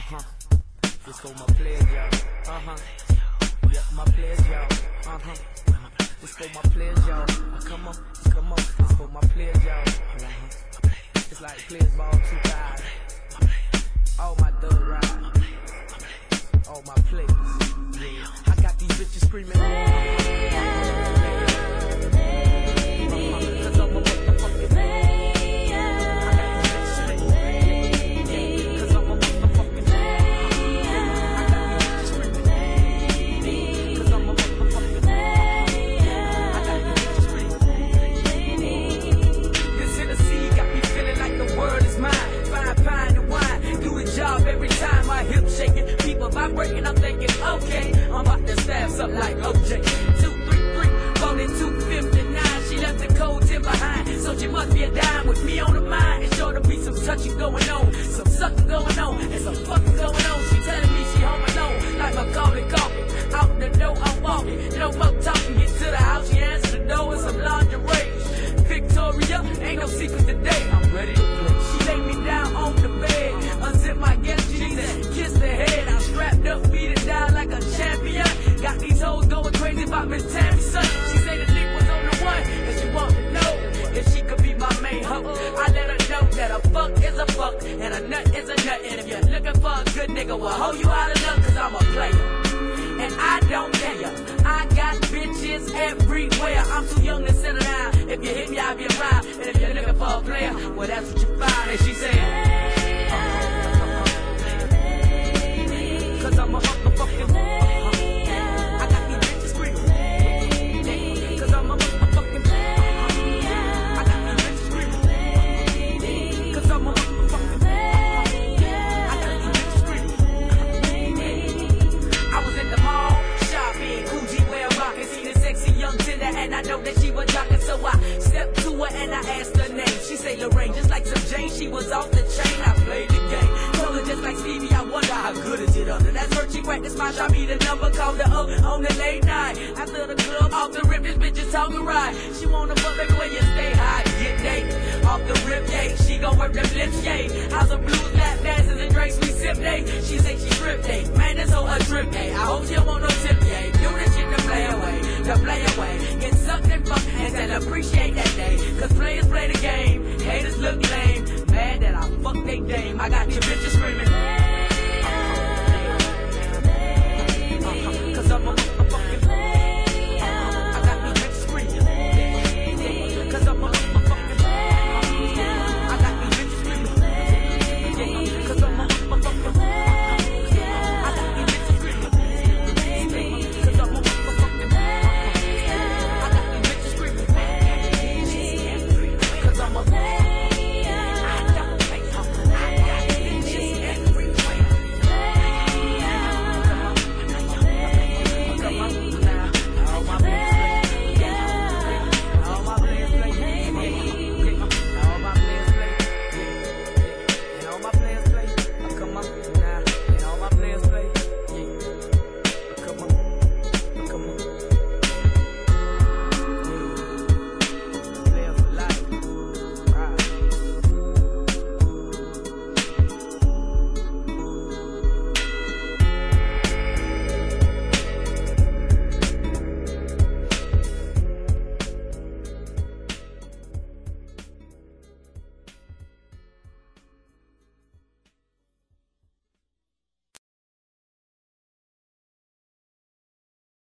This for my players, y'all. Yeah, my players, y'all. This for my players, y'all. Come on. This for my players, y'all. It's like players ball 2000. All my thug ride. All my players. Yeah. I got these bitches screaming. Cause I'm a motherfucking vibrating, I'm thinking, okay, I'm about to stab something like OJ. 233, phone in 259. She left the code 10 behind, so she must be a dime with me on the mind. It's sure to be some touching going on, some sucking going on, and some fucking going on. She telling me she home alone, like my coffee coffee. Out the door, I'm walking, no more talking. Get to the house, she answered the door with some lingerie. Victoria, ain't no secret today. I'm ready to play. She laid me down on the bed, unzip my guest jeans and kiss the head. I'm strapped up, beat it down like a champion. Got these hoes going crazy about Miss Tammy's son. She say the lick was on the one, and she want to know if she could be my main hoe. I let her know that a fuck is a fuck, and a nut is a nut. And if you're looking for a good nigga, well, hoe you out of luck, cause I'm a player. And I don't care. I got bitches everywhere. I'm too young to settle down. If you hit me, I'll be around. And if you're looking for a player, well, that's what you find. And she said, cause I'm a motherfucking I got these bitches screaming. Cause I'm a motherfucking I got these bitches screaming. Cause I'm a motherfucking I got these bitches screaming. I was in the mall shopping, Gucci wear rockin', seen a sexy young tender, and I know that she was jockin', so I stepped to her and I asked her name. She say Lorraine, just like some Jane, she was off the chain. I played the game, told her just like Stevie, I wonder how good is it under that shirt. She cracked the smile, shot me the number, called her up on the late night. After the club, off the rip, this bitch is talking right. She wanna fuck back where you stay high, get day. Off the rip, yay, she gon' work them lips, yay. House of blues, lap dances and drinks, we sip, day. She say she trip, day. Man, this whole a trip, day. I hope she don't want no tip, yay. Do this shit to play away, to play away. Get sucked and fucked and still appreciate that day. Cause players play the game, haters look lame. Mad that I fucked they dame. I got your bitches screaming.